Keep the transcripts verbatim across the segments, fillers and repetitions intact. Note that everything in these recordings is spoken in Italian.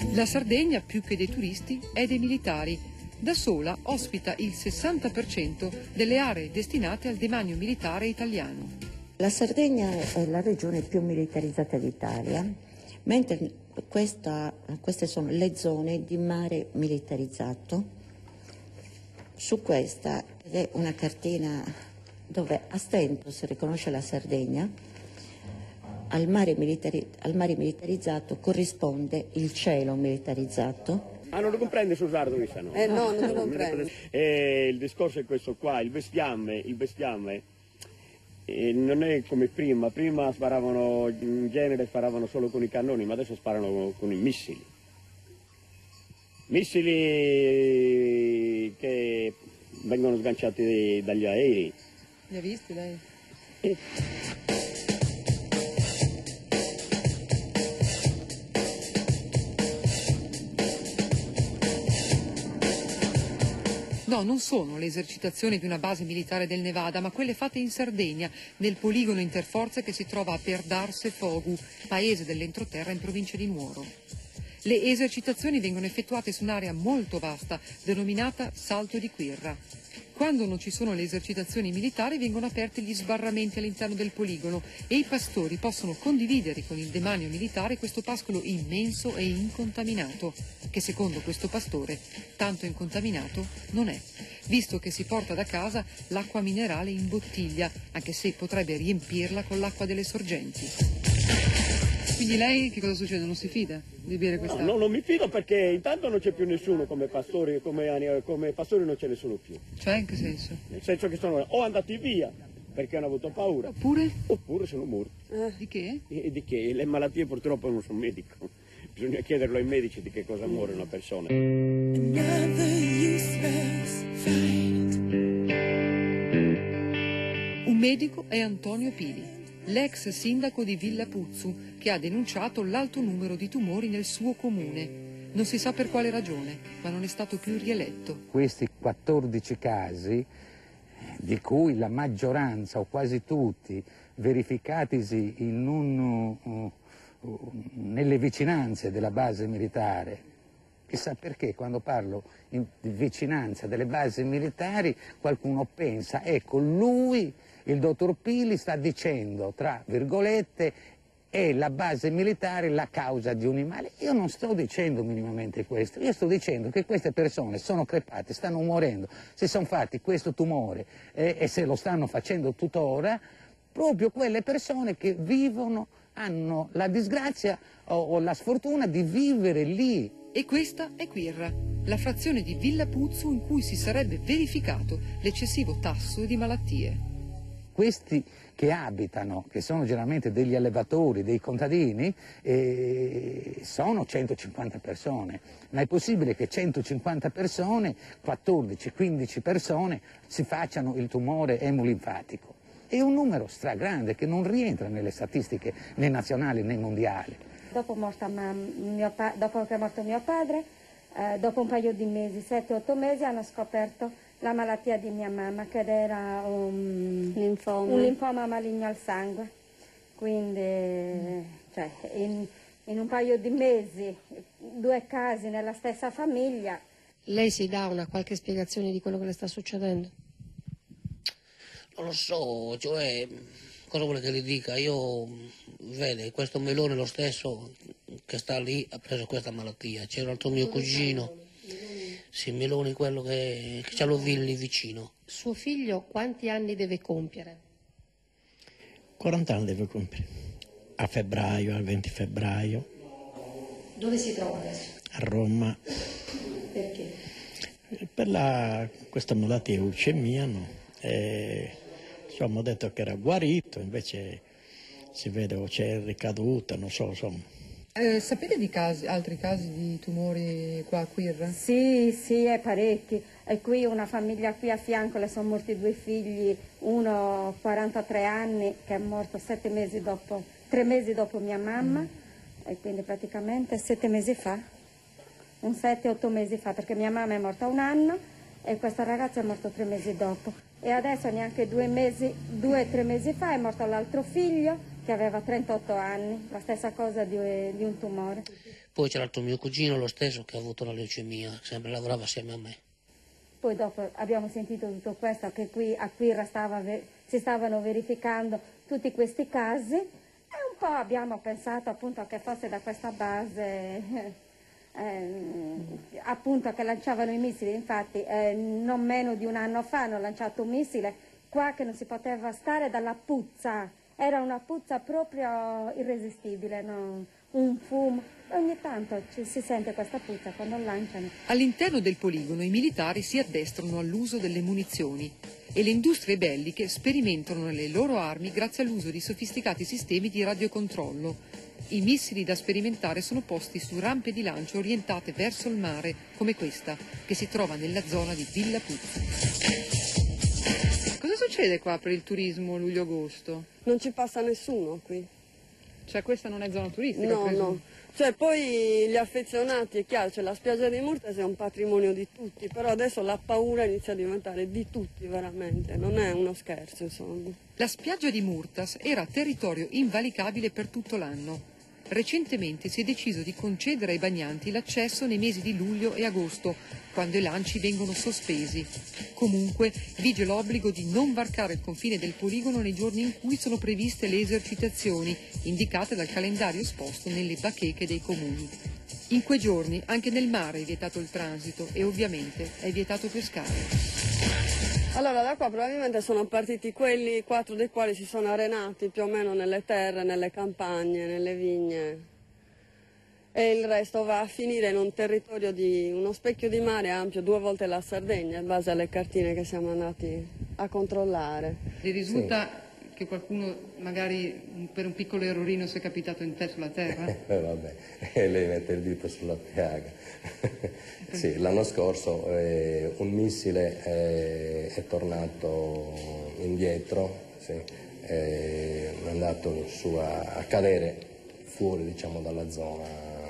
La Sardegna, più che dei turisti, è dei militari. Da sola ospita il sessanta per cento delle aree destinate al demanio militare italiano. La Sardegna è la regione più militarizzata d'Italia, mentre questa, queste sono le zone di mare militarizzato. Su questa è una cartina dove a stento si riconosce la Sardegna. Al mare, militari, al mare militarizzato corrisponde il cielo militarizzato. Ah, non lo comprende sul sardo, mi sa, no? Eh no, non lo comprende. Eh, il discorso è questo qua, il bestiame, il bestiame eh, non è come prima. Prima sparavano, in genere sparavano solo con i cannoni, ma adesso sparano con i missili. Missili che vengono sganciati dagli aerei. Li ha visti lei? Eh. No, non sono le esercitazioni di una base militare del Nevada, ma quelle fatte in Sardegna, nel poligono interforze che si trova a Perdarse Fogu, paese dell'entroterra in provincia di Nuoro. Le esercitazioni vengono effettuate su un'area molto vasta, denominata Salto di Quirra. Quando non ci sono le esercitazioni militari vengono aperti gli sbarramenti all'interno del poligono e i pastori possono condividere con il demanio militare questo pascolo immenso e incontaminato, che secondo questo pastore tanto incontaminato non è, visto che si porta da casa l'acqua minerale in bottiglia, anche se potrebbe riempirla con l'acqua delle sorgenti. Quindi lei che cosa succede? Non si fida di bere quest'acqua? No, no, non mi fido perché intanto non c'è più nessuno come pastori, come, come pastori non ce ne sono più. Cioè, in che senso? Nel senso che sono o andati via perché hanno avuto paura. Oppure? Oppure sono morti. Eh. Di che? E di che? Le malattie purtroppo non sono medico. Bisogna chiederlo ai medici di che cosa muore una persona. Un medico è Antonio Pili, l'ex sindaco di Villa Puzzu, che ha denunciato l'alto numero di tumori nel suo comune. Non si sa per quale ragione, ma non è stato più rieletto. Questi quattordici casi, di cui la maggioranza o quasi tutti verificatisi in un, uh, uh, nelle vicinanze della base militare. Chissà perché quando parlo in, di vicinanza delle basi militari qualcuno pensa, ecco lui, il dottor Pili sta dicendo, tra virgolette, è la base militare la causa di un male. Io non sto dicendo minimamente questo, io sto dicendo che queste persone sono crepate, stanno morendo, si sono fatti questo tumore eh, e se lo stanno facendo tuttora, proprio quelle persone che vivono, hanno la disgrazia o, o la sfortuna di vivere lì. E questa è Quirra, la frazione di Villa Puzzu in cui si sarebbe verificato l'eccessivo tasso di malattie. Questi che abitano, che sono generalmente degli allevatori, dei contadini, eh, sono centocinquanta persone, ma è possibile che centocinquanta persone, quattordici quindici persone, si facciano il tumore emolinfatico. È un numero stragrande che non rientra nelle statistiche né nazionali né mondiali. Dopo, morta mio pa- dopo che è morto mio padre, eh, dopo un paio di mesi, sette otto mesi, hanno scoperto la malattia di mia mamma, che era un linfoma, un linfoma maligno al sangue. Quindi, mm. cioè, in, in un paio di mesi, due casi nella stessa famiglia. Lei si dà una qualche spiegazione di quello che le sta succedendo? Non lo so, cioè, cosa vuole che le dica? Io, vede, questo Melone lo stesso che sta lì ha preso questa malattia. C'era un altro mio cugino, sì, Meloni, quello che, che c'ha lo Villi vicino. Suo figlio quanti anni deve compiere? quaranta anni deve compiere, a febbraio, al venti febbraio. Dove si trova adesso? A Roma. Perché? Per la, questa malattia leucemia, no? E, insomma, ho detto che era guarito, invece si vede o c'è ricaduta, non so, insomma. Eh, sapete di casi, altri casi di tumori qua a Quirra? Sì, sì, è parecchi. E qui una famiglia qui a fianco, le sono morti due figli, uno quarantatré anni che è morto sette mesi dopo, tre mesi dopo mia mamma, mm. e quindi praticamente sette mesi fa, un sette, otto mesi fa, perché mia mamma è morta un anno e questa ragazza è morta tre mesi dopo. E adesso neanche due mesi, due, tre mesi fa è morto l'altro figlio, che che aveva trentotto anni, la stessa cosa di, di un tumore. Poi c'è l'altro mio cugino, lo stesso, che ha avuto la leucemia, sempre lavorava assieme a me. Poi dopo abbiamo sentito tutto questo, che qui a Quirra stava, si stavano verificando tutti questi casi, e un po' abbiamo pensato appunto che fosse da questa base... Eh, appunto che lanciavano i missili. Infatti eh, non meno di un anno fa hanno lanciato un missile qua che non si poteva stare dalla puzza, era una puzza proprio irresistibile, no? Un fumo, ogni tanto ci, si sente questa puzza quando lanciano. All'interno del poligono i militari si addestrano all'uso delle munizioni e le industrie belliche sperimentano le loro armi grazie all'uso di sofisticati sistemi di radiocontrollo. I missili da sperimentare sono posti su rampe di lancio orientate verso il mare, come questa, che si trova nella zona di Villa Puzzo. Cosa succede qua per il turismo luglio-agosto? Non ci passa nessuno qui. Cioè questa non è zona turistica? No, presumo. no. Cioè poi gli affezionati, è chiaro, cioè la spiaggia di Murtes è un patrimonio di tutti, però adesso la paura inizia a diventare di tutti veramente, non è uno scherzo insomma. La spiaggia di Murtas era territorio invalicabile per tutto l'anno. Recentemente si è deciso di concedere ai bagnanti l'accesso nei mesi di luglio e agosto, quando i lanci vengono sospesi. Comunque vige l'obbligo di non varcare il confine del poligono nei giorni in cui sono previste le esercitazioni, indicate dal calendario esposto nelle bacheche dei comuni. In quei giorni anche nel mare è vietato il transito e ovviamente è vietato pescare. Allora da qua probabilmente sono partiti quelli, quattro dei quali si sono arenati più o meno nelle terre, nelle campagne, nelle vigne, e il resto va a finire in un territorio di uno specchio di mare ampio due volte la Sardegna, in base alle cartine che siamo andati a controllare. Le risulta sì. che qualcuno magari per un piccolo errorino si è capitato in te sulla terra? Eh, vabbè, lei mette il dito sulla piaga. Sì, l'anno scorso eh, un missile eh, è tornato indietro, sì, è andato su a, a cadere fuori, diciamo, dalla zona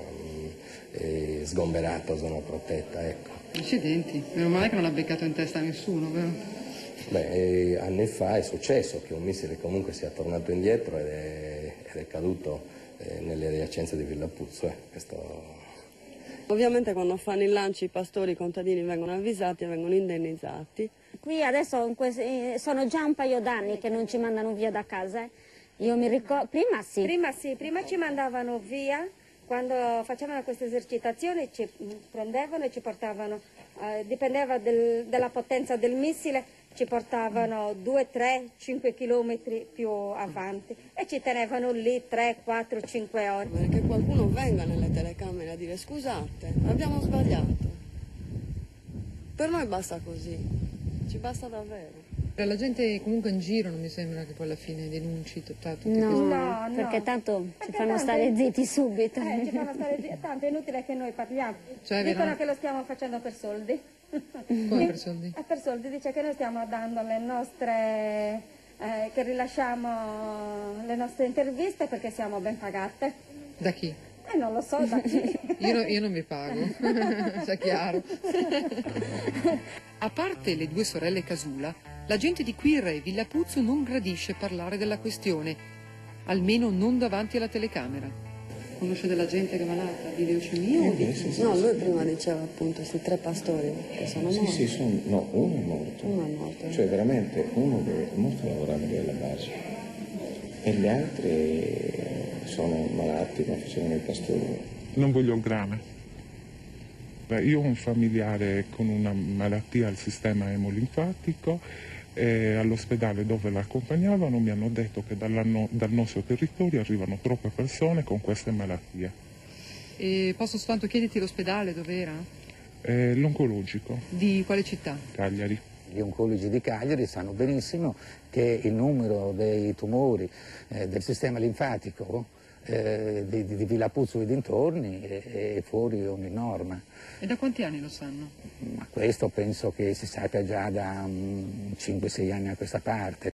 eh, sgomberata, zona protetta, ecco. Accidenti, meno male che non ha beccato in testa a nessuno, vero? Beh, eh, anni fa è successo che un missile comunque sia tornato indietro ed è, ed è caduto eh, nelle adiacenze di Villa Puzzo, eh, questo... Ovviamente quando fanno i lanci i pastori, i contadini vengono avvisati e vengono indennizzati. Qui adesso sono già un paio d'anni che non ci mandano via da casa. Io mi ricordo, prima sì. Prima sì, prima ci mandavano via, quando facevano queste esercitazioni ci prendevano e ci portavano, eh, dipendeva del, dalla potenza del missile, ci portavano due, tre, cinque chilometri più avanti e ci tenevano lì tre, quattro, cinque ore. Che qualcuno venga nelle telecamere a dire scusate, abbiamo sbagliato. Per noi basta così, ci basta davvero. La gente comunque in giro non mi sembra che poi alla fine denunci tutti no, no, perché tanto perché ci fanno tanto stare zitti subito. Eh, ci fanno stare zitti, tanto è inutile che noi parliamo. Cioè, dicono veramente... che lo stiamo facendo per soldi. Come per soldi? Eh, per soldi, dice che noi stiamo dando le nostre, eh, che rilasciamo le nostre interviste perché siamo ben pagate. Da chi? Eh, non lo so, da chi. io, no, io non mi pago, sia chiaro. A parte le due sorelle Casula, la gente di Quirra e Villa Puzzo non gradisce parlare della questione, almeno non davanti alla telecamera. Conosce della gente che è malata di leucemia? Eh, beh, sì, sì, no, lui prima diceva appunto sui tre pastori che sono morti. Sì, sì, sono, no, uno è morto. Uno è morto. Cioè veramente uno che è molto lavorabile alla base. E gli altri sono malati, ma facevano i pastori. Non voglio grane. Beh, io ho un familiare con una malattia al sistema emolinfatico e all'ospedale dove l'accompagnavano mi hanno detto che dalla no, dal nostro territorio arrivano troppe persone con queste malattie. E posso soltanto chiederti l'ospedale dov'era? Eh, l'oncologico. Di quale città? Cagliari. Gli oncologi di Cagliari sanno benissimo che il numero dei tumori eh, del sistema linfatico eh, di, di Villa Puzzo e dintorni è, è fuori ogni norma. E da quanti anni lo sanno? Ma questo penso che si sappia già da um, cinque sei anni a questa parte.